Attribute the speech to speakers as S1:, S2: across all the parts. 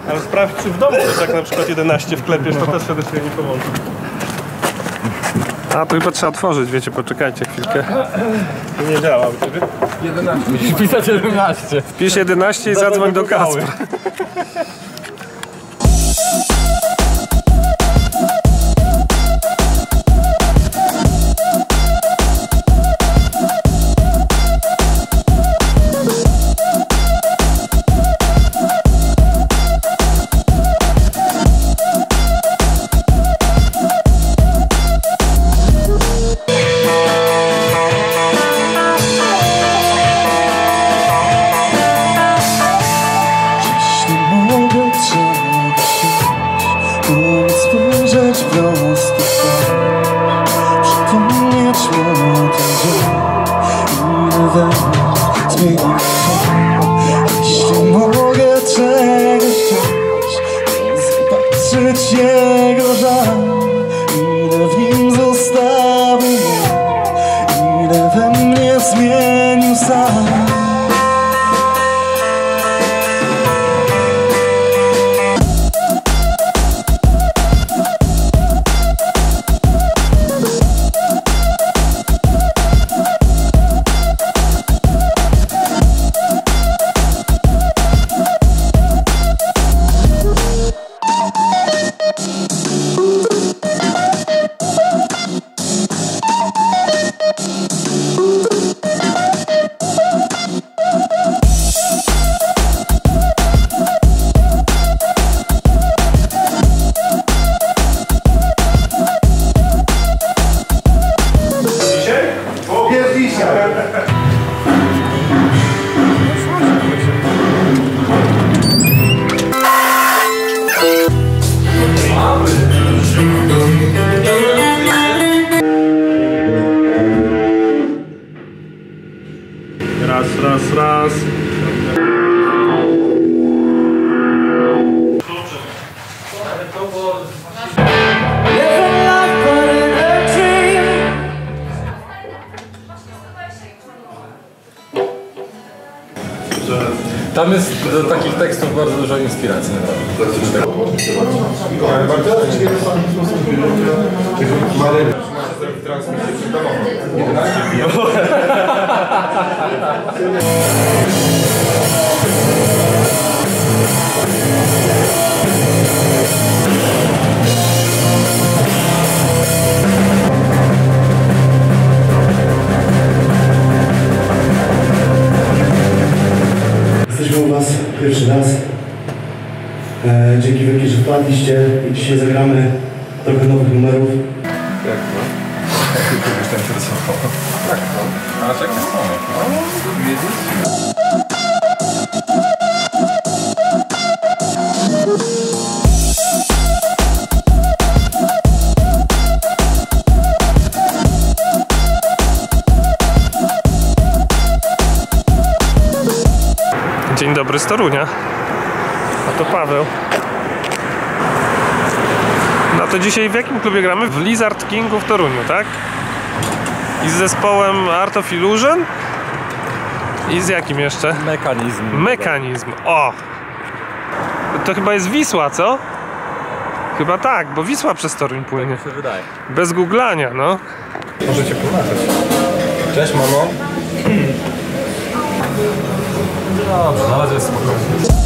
S1: Ale sprawdź, czy w domu też jak na przykład 11 wklepiesz, to też wtedy się nie połączy. A, to chyba trzeba otworzyć, wiecie, poczekajcie chwilkę. Nie działa u ciebie?
S2: 11. Musisz pisać 11.
S1: Wpisz 11 i zadzwoń do Kacpra.
S3: Spojrzeć prosto w twarz, przypomnieć młody dzień, ile we mnie zmienił się. Jeśli mogę czegoś chcieć, zobaczyć jego żal, ile w nim zostało mnie, ile we mnie zmienił sam.
S1: Raz.
S2: Tam jest do takich tekstów bardzo dużo inspiracji.
S3: Jesteśmy u Was pierwszy raz. Dzięki wielkie, że wpadliście i dzisiaj zagramy trochę nowych numerów.
S2: Jak to? Jak to byś tam się rysował? Tak to. A jakie są?
S1: Dzień dobry z Torunia. A to Paweł. No to dzisiaj w jakim klubie gramy? W Lizard Kingu w Toruniu, tak? I z zespołem Art of Illusion? I z jakim jeszcze? Mekanizm. O! To chyba jest Wisła, co? Chyba tak, bo Wisła przez Toruń płynie.
S2: Tak mi się wydaje.
S1: Bez googlania, no.
S2: Możecie pomagać. Cześć, mamo. Dobrze, na razie jest spokojnie.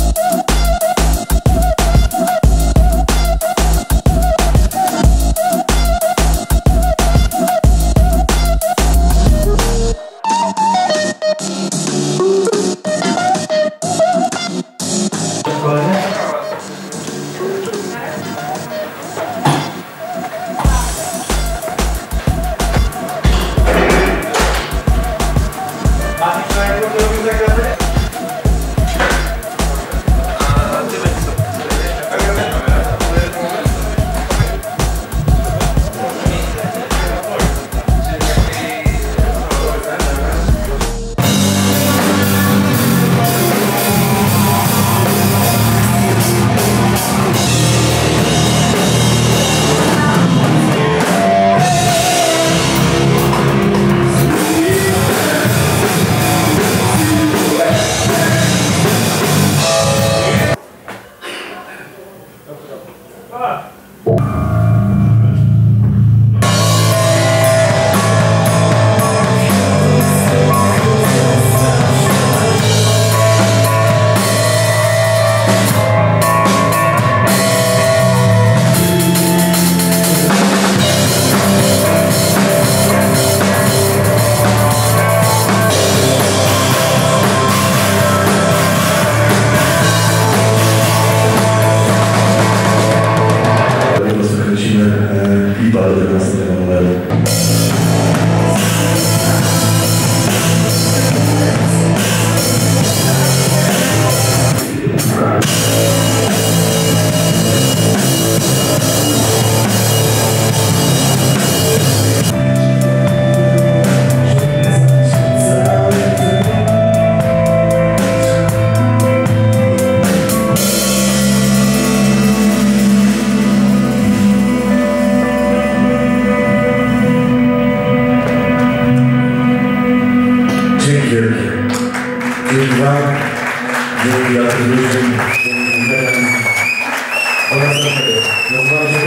S3: Klipa do tego następnego numeru. Dzięki Wam, dzięki Artur Lużyn, dzięki Mekanizm oraz nazywam się